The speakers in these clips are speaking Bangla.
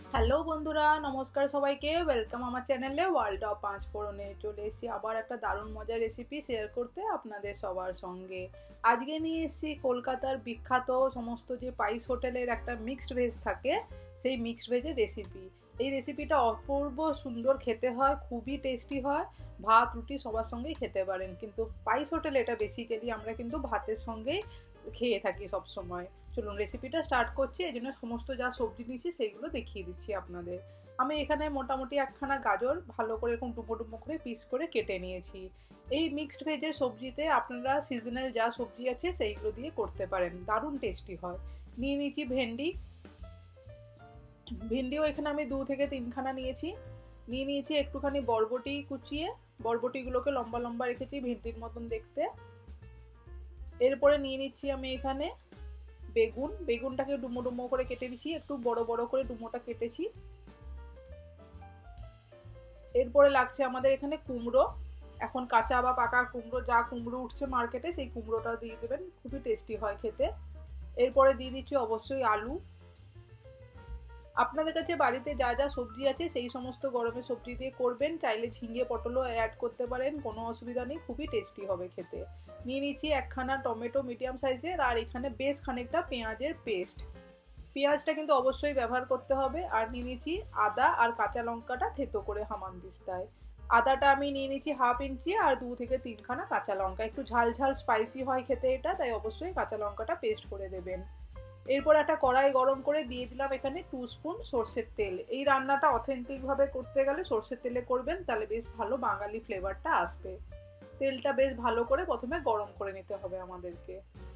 হ্যালো বন্ধুরা, নমস্কার সবাইকে। ওয়েলকাম আমার চ্যানেলে ওয়ার্ল্ড অফ পাঁচ ফোড়নে। চলে এসেছি আবার একটা দারুণ মজার রেসিপি শেয়ার করতে আপনাদের সবার সঙ্গে। আজকে নিয়ে এসেছি কলকাতার বিখ্যাত সমস্ত যে পাইস হোটেলের একটা মিক্সড ভেজ থাকে, সেই মিক্সড ভেজের রেসিপি। এই রেসিপিটা অপূর্ব সুন্দর খেতে হয়, খুবই টেস্টি হয়। ভাত রুটি সবার সঙ্গেই খেতে পারেন, কিন্তু পাইস হোটেলে এটা বেসিক্যালি আমরা কিন্তু ভাতের সঙ্গেই খেয়ে থাকি সব সময়। চলুন রেসিপিটা স্টার্ট করছি। এই জন্য সমস্ত যা সবজি নিয়েছি সেইগুলো দেখিয়ে দিচ্ছি আপনাদের। আমি এখানে মোটামুটি একখানা গাজর ভালো করে এরকম ডুমো ডুমো করে পিস করে কেটে নিয়েছি। এই মিক্সড ভেজের সবজিতে আপনারা সিজনাল যা সবজি আছে সেইগুলো দিয়ে করতে পারেন, দারুণ টেস্টি হয়। নিয়ে নিয়েছি ভেন্ডি। ভিন্ডিও এখানে আমি 2 থেকে 3খানা নিয়েছি। নিয়ে নিয়েছি একটুখানি বরবটি কুচিয়ে, বরবটিগুলোকে লম্বা লম্বা রেখেছি ভিন্ডির মতন দেখতে। এরপরে নিয়ে নিচ্ছি আমি এখানে বেগুন। বেগুনটাকে ডুমো ডুমো করে কেটে দিচ্ছি, একটু বড় বড় করে ডুমোটা কেটেছি। এরপরে লাগছে আমাদের এখানে কুমড়ো। এখন কাঁচা বা পাকা কুমড়ো, যা কুমড়ো উঠছে মার্কেটে সেই কুমড়োটা দিয়ে দেবেন, খুবই টেস্টি হয় খেতে। এরপরে দিয়ে দিচ্ছি অবশ্যই আলু। আপনাদের কাছে বাড়িতে যা যা সবজি আছে সেই সমস্ত গরমের সবজি দিয়ে করবেন, চাইলে ঝিঙে পটলও অ্যাড করতে পারেন, কোনো অসুবিধা নেই, খুবই টেস্টি হবে খেতে। নিয়ে নিচ্ছি একখানা টমেটো মিডিয়াম সাইজের, আর এখানে বেশ খানিকটা পেঁয়াজের পেস্ট। পেঁয়াজটা কিন্তু অবশ্যই ব্যবহার করতে হবে। আর নিয়ে নিচ্ছি আদা আর কাঁচা লঙ্কাটা থেতো করে হামানদিস্তায়। আদাটা আমি নিয়ে নিচ্ছি 1/2 ইঞ্চি, আর 2 থেকে 3খানা কাঁচা লঙ্কা। একটু ঝাল ঝাল স্পাইসি হয় খেতে এটা, তাই অবশ্যই কাঁচা লঙ্কাটা পেস্ট করে দেবেন। এরপর একটা কড়াই গরম করে দিয়ে দিলাম এখানে 2 স্পুন সর্ষের তেল। এই রান্নাটা অথেন্টিকভাবে করতে গেলে সর্ষের তেলে করবেন, তাহলে বেশ ভালো বাঙালি ফ্লেভারটা আসবে। তেলটা বেশ ভালো করে প্রথমে গরম করে নিতে হবে আমাদেরকে।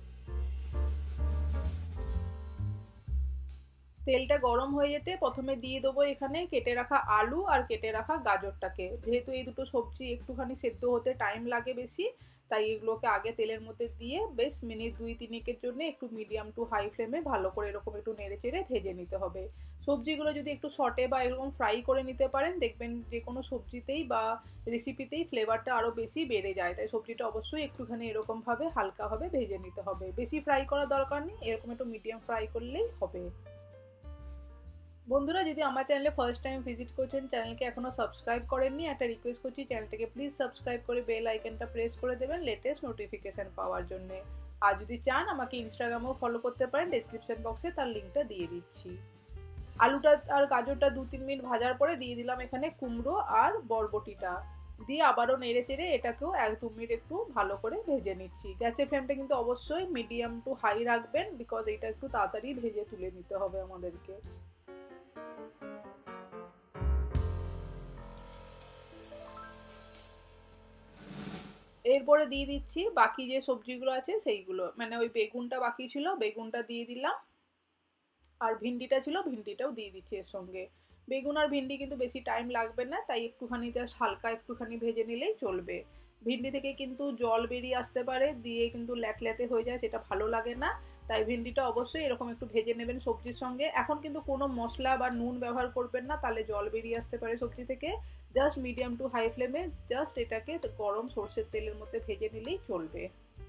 তেলটা গরম হয়ে যেতে প্রথমে দিয়ে দেবো এখানে কেটে রাখা আলু আর কেটে রাখা গাজরটাকে। যেহেতু এই দুটো সবজি একটুখানি সেদ্ধ হতে টাইম লাগে বেশি, তাই এগুলোকে আগে তেলের মধ্যে দিয়ে বেশ মিনিট 2-3 জন্য একটু মিডিয়াম টু হাই ফ্লেমে ভালো করে এরকম একটু নেড়ে চেড়ে ভেজে নিতে হবে। সবজিগুলো যদি একটু সটে বা এরকম ফ্রাই করে নিতে পারেন, দেখবেন যে কোনো সবজিতেই বা রেসিপিতেই ফ্লেভারটা আরও বেশি বেড়ে যায়। তাই সবজিটা অবশ্যই একটুখানি এরকমভাবে হালকাভাবে ভেজে নিতে হবে, বেশি ফ্রাই করার দরকার নেই, এরকম একটু মিডিয়াম ফ্রাই করলেই হবে। বন্ধুরা, যদি আমার চ্যানেলে ফার্স্ট টাইম ভিজিট করছেন, চ্যানেলকে এখনও সাবস্ক্রাইব করেননি, একটা রিকোয়েস্ট করছি চ্যানেলটাকে প্লিজ সাবস্ক্রাইব করে বেল আইকনটা প্রেস করে দেবেন লেটেস্ট নোটিফিকেশান পাওয়ার জন্যে। আর যদি চান আমাকে ইনস্টাগ্রামেও ফলো করতে পারেন, ডেসক্রিপশন বক্সে তার লিঙ্কটা দিয়ে দিচ্ছি। আলুটা আর গাজরটা 2-3 মিনিট ভাজার পরে দিয়ে দিলাম এখানে কুমড়ো আর বরবটিটা। দিয়ে আবারও নেড়ে চেড়ে এটাকেও 1-2 মিনিট একটু ভালো করে ভেজে নিচ্ছি। গ্যাসের ফ্লেমটা কিন্তু অবশ্যই মিডিয়াম টু হাই রাখবেন, বিকজ এটা একটু তাড়াতাড়ি ভেজে তুলে নিতে হবে আমাদেরকে। এরপরে দিয়ে দিচ্ছি বাকি যে সবজিগুলো আছে সেইগুলো, মানে ওই বেগুনটা বাকি ছিল, বেগুনটা দিয়ে দিলাম। আর ভিন্ডিটা ছিল, ভিন্ডিটাও দিয়ে দিচ্ছি এর সঙ্গে। বেগুন আর ভিন্ডি কিন্তু বেশি টাইম লাগবে না, তাই একটুখানি জাস্ট হালকা একটুখানি ভেজে নিলেই চলবে। ভিন্ডি থেকে কিন্তু জল বেরিয়ে আসতে পারে, দিয়ে কিন্তু ল্যাতে হয়ে যায়, সেটা ভালো লাগে না। তাই ভিন্ডিটা অবশ্যই এরকম একটু ভেজে নেবেন সবজির সঙ্গে। এখন কিন্তু কোনো মশলা বা নুন ব্যবহার করবেন না, তাহলে জল বেরিয়ে আসতে পারে সবজি থেকে। জাস্ট মিডিয়াম টু হাই ফ্লেমে জাস্ট এটাকে গরম সর্ষের তেলের মধ্যে ভেজে নিলেই চলবে।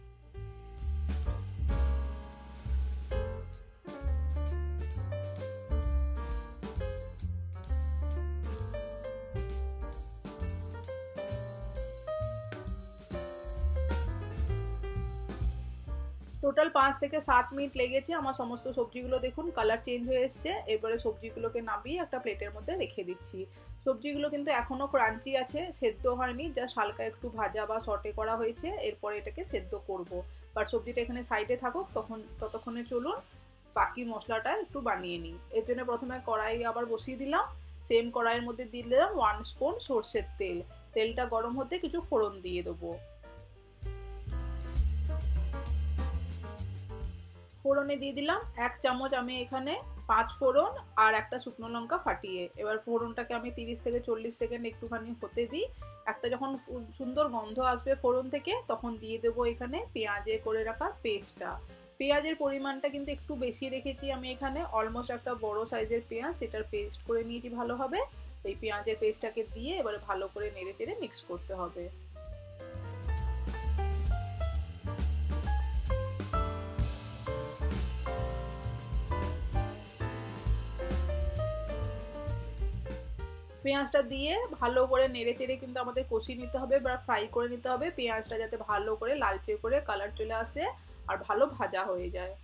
টোটাল 5 থেকে 7 মিনিট লেগেছে আমার সমস্ত সবজিগুলো, দেখুন কালার চেঞ্জ হয়ে এসছে। এরপরে সবজিগুলোকে নামিয়ে একটা প্লেটের মধ্যে রেখে দিচ্ছি। সবজিগুলো কিন্তু এখনও ক্রাঞ্চি আছে, সেদ্ধ হয়নি, জাস্ট হালকা একটু ভাজা বা সটে করা হয়েছে। এরপরে এটাকে সেদ্ধ করব। বাট সবজিটা এখানে সাইডে থাকুক, ততক্ষণে চলুন বাকি মশলাটা একটু বানিয়ে নিই। এর জন্য প্রথমে কড়াই আবার বসিয়ে দিলাম। সেম কড়াইয়ের মধ্যে দিয়ে দিলাম 1 স্পুন সর্ষের তেল। তেলটা গরম হতে কিছু ফোড়ন দিয়ে দেবো। ফোড়নে দিয়ে দিলাম 1 চামচ আমি এখানে 5 ফোড়ন আর একটা শুকনো লঙ্কা ফাটিয়ে। এবার ফোড়নটাকে আমি 30 থেকে 40 সেকেন্ড একটুখানি হতে দিই। একটা যখন সুন্দর গন্ধ আসবে ফোড়ন থেকে, তখন দিয়ে দেবো এখানে পেঁয়াজের করে রাখা পেস্টটা। পেঁয়াজের পরিমাণটা কিন্তু একটু বেশি রেখেছি আমি এখানে, অলমোস্ট একটা বড় সাইজের পেঁয়াজ, সেটার পেস্ট করে নিয়েছি ভালোভাবে। এই পেঁয়াজের পেস্টটাকে দিয়ে এবারে ভালো করে নেড়ে চেড়ে মিক্স করতে হবে। পেঁয়াজটা দিয়ে ভালো করে নেড়ে চেড়ে কিন্তু আমাদের কষিয়ে নিতে হবে বা ফ্রাই করে নিতে হবে, পেঁয়াজটা যাতে ভালো করে লালচে করে কালার চলে আসে আর ভালো ভাজা হয়ে যায়।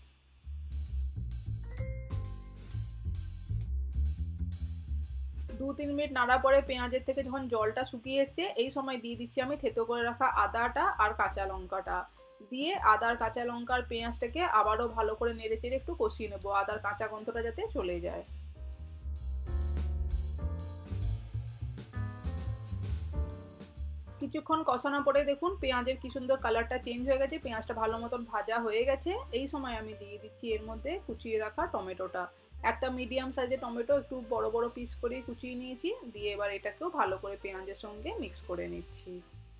2-3 মিনিট নাড়া পরে পেঁয়াজের থেকে যখন জলটা শুকিয়ে এসছে, এই সময় দিয়ে দিচ্ছি আমি থেতো করে রাখা আদাটা আর কাঁচা লঙ্কাটা। দিয়ে আদার কাঁচা লঙ্কার পেঁয়াজটাকে আবারও ভালো করে নেড়ে চেড়ে একটু কষিয়ে নেবো, আদার কাঁচা গন্ধটা যাতে চলে যায়। কিছুক্ষণ কষানোর পরে দেখুন পেঁয়াজের কি সুন্দর কালারটা চেঞ্জ হয়ে গেছে, পেঁয়াজটা ভালো মতন ভাজা হয়ে গেছে। এই সময় আমি দিয়ে দিচ্ছি এর মধ্যে কুচিয়ে রাখা টমেটোটা। একটা মিডিয়াম সাইজের টমেটো একটু বড় বড় পিস করে কুচিয়ে নিয়েছি, দিয়ে এবার এটাকেও ভালো করে পেঁয়াজের সঙ্গে মিক্স করে নিচ্ছি।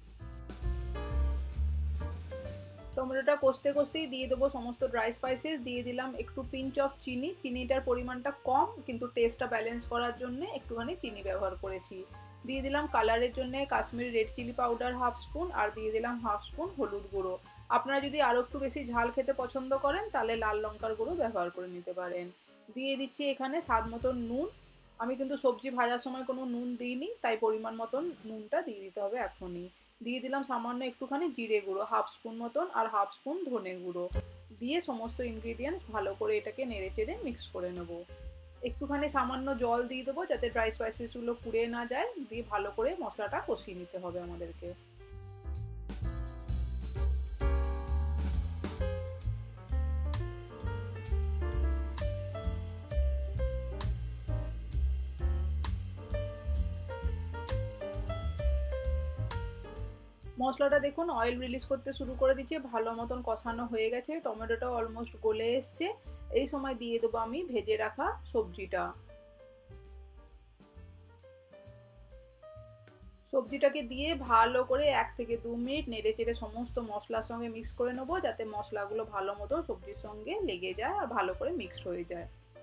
টমেটোটা কষতে কষতেই দিয়ে দেবো সমস্ত ড্রাই স্পাইসেস, দিয়ে দিলাম একটু পিঞ্চ অফ চিনি, চিনিটার পরিমাণটা কম কিন্তু টেস্টটা ব্যালেন্স করার জন্য একটুখানি চিনি ব্যবহার করেছি। দিয়ে দিলাম কালারের জন্য Kashmiri red chilli powder 1/2 spoon, আর দিয়ে দিলাম 1/2 স্পুন হলুদ গুঁড়ো। আপনারা যদি আরও একটু বেশি ঝাল খেতে পছন্দ করেন তাহলে লাল লঙ্কার গুঁড়ো ব্যবহার করে নিতে পারেন। দিয়ে দিচ্ছি এখানে স্বাদ মতন নুন। আমি কিন্তু সবজি ভাজার সময় কোনো নুন দিইনি, তাই পরিমাণ মতন নুনটা দিয়ে দিতে হবে এখনই। দিয়ে দিলাম সামান্য একটুখানি জিরে গুঁড়ো 1/2 স্পুন মতন, আর 1/2 স্পুন ধনে গুঁড়ো। দিয়ে সমস্ত ইনগ্রিডিয়েন্টস ভালো করে এটাকে নেড়ে চেড়ে মিক্স করে নেব। একটুখানি সামান্য জল দিয়ে দেবো যাতে ড্রাই স্পাইসেসগুলো পুড়ে না যায়, দিয়ে ভালো করে মশলাটা কষিয়ে নিতে হবে আমাদেরকে। মশলাটা দেখুন অয়েল রিলিজ করতে শুরু করে দিচ্ছে, ভালো মতন কষানো হয়ে গেছে, টমেটোটাও অলমোস্ট গলে এসছে। এই সময় দিয়ে দেবো আমি ভেজে রাখা সবজিটা। সবজিটাকে দিয়ে ভালো করে 1 থেকে 2 মিনিট নেড়ে চেড়ে সমস্ত মশলার সঙ্গে মিক্স করে নেবো, যাতে মশলাগুলো ভালো মতো সবজির সঙ্গে লেগে যায় আর ভালো করে মিক্সড হয়ে যায়।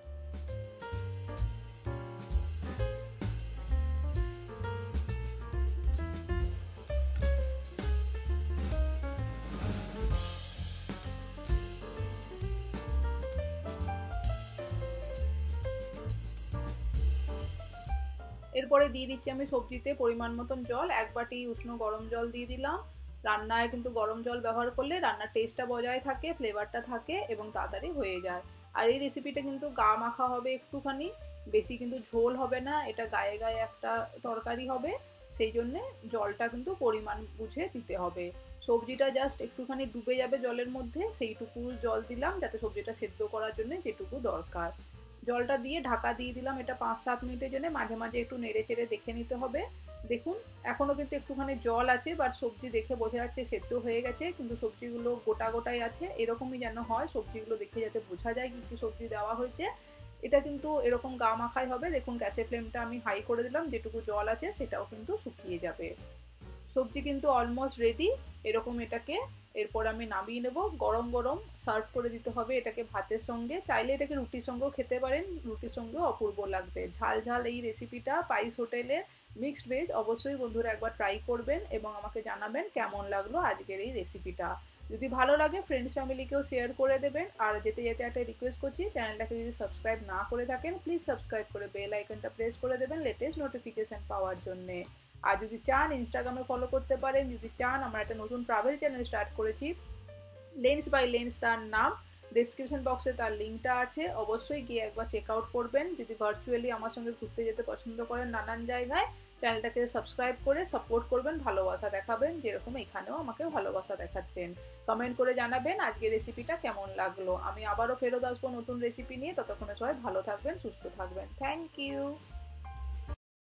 এরপরে দিয়ে দিচ্ছি আমি সবজিতে পরিমাণ মতন জল, 1 বাটি উষ্ণ গরম জল দিয়ে দিলাম। রান্নায় কিন্তু গরম জল ব্যবহার করলে রান্নার টেস্টটা বজায় থাকে, ফ্লেভারটা থাকে এবং তাড়াতাড়ি হয়ে যায়। আর এই রেসিপিটা কিন্তু গা মাখা হবে একটুখানি, বেশি কিন্তু ঝোল হবে না, এটা গায়ে গায়ে একটা তরকারি হবে, সেই জন্যে জলটা কিন্তু পরিমাণ বুঝে দিতে হবে। সবজিটা জাস্ট একটুখানি ডুবে যাবে জলের মধ্যে, সেইটুকু জল দিলাম যাতে সবজিটা সেদ্ধ করার জন্য যেটুকু দরকার। জলটা দিয়ে ঢাকা দিয়ে দিলাম এটা 5-7 মিনিটের জন্য, মাঝে মাঝে একটু নেড়ে চেড়ে দেখে নিতে হবে। দেখুন এখনও কিন্তু একটুখানি জল আছে, বাট সবজি দেখে বোঝা যাচ্ছে সেদ্ধ হয়ে গেছে, কিন্তু সবজিগুলো গোটা গোটাই আছে, এরকমই যেন হয়, সবজিগুলো দেখে যাতে বোঝা যায় কী কী সবজি দেওয়া হয়েছে। এটা কিন্তু এরকম গা মাখাই হবে। দেখুন গ্যাসের ফ্লেমটা আমি হাই করে দিলাম, যেটুকু জল আছে সেটাও কিন্তু শুকিয়ে যাবে। সবজি কিন্তু অলমোস্ট রেডি, এরকম এটাকে এরপর আমি নামিয়ে নেব। গরম গরম সার্ভ করে দিতে হবে এটাকে ভাতের সঙ্গে, চাইলে এটাকে রুটির সঙ্গেও খেতে পারেন, রুটির সঙ্গেও অপূর্ব লাগবে। ঝাল ঝাল এই রেসিপিটা পাইস হোটেলে মিক্সড ভেজ, অবশ্যই বন্ধুরা একবার ট্রাই করবেন এবং আমাকে জানাবেন কেমন লাগলো আজকের এই রেসিপিটা। যদি ভালো লাগে ফ্রেন্ডস ফ্যামিলিকেও শেয়ার করে দেবেন। আর যেতে যেতে একটা রিকোয়েস্ট করছি, চ্যানেলটাকে যদি সাবস্ক্রাইব না করে থাকেন প্লিজ সাবস্ক্রাইব করে বেল আইকনটা প্রেস করে দেবেন লেটেস্ট নোটিফিকেশান পাওয়ার জন্যে। আর যদি চান ইনস্টাগ্রামে ফলো করতে পারেন, যদি চান আমরা একটা নতুন ট্রাভেল চ্যানেল স্টার্ট করেছি লেন্স বাই লেন্স, তার নাম, ডেসক্রিপশন বক্সে তার লিঙ্কটা আছে, অবশ্যই গিয়ে একবার চেক আউট করবেন। যদি ভার্চুয়ালি আমার সঙ্গে ঘুরতে যেতে পছন্দ করেন নানান জায়গায়, চ্যানেলটাকে সাবস্ক্রাইব করে সাপোর্ট করবেন, ভালোবাসা দেখাবেন, যেরকম এখানেও আমাকে ভালোবাসা দেখাচ্ছেন। কমেন্ট করে জানাবেন আজকের রেসিপিটা কেমন লাগলো। আমি আবারও ফেরত আসবো নতুন রেসিপি নিয়ে, ততক্ষণে সবাই ভালো থাকবেন, সুস্থ থাকবেন। Thank you.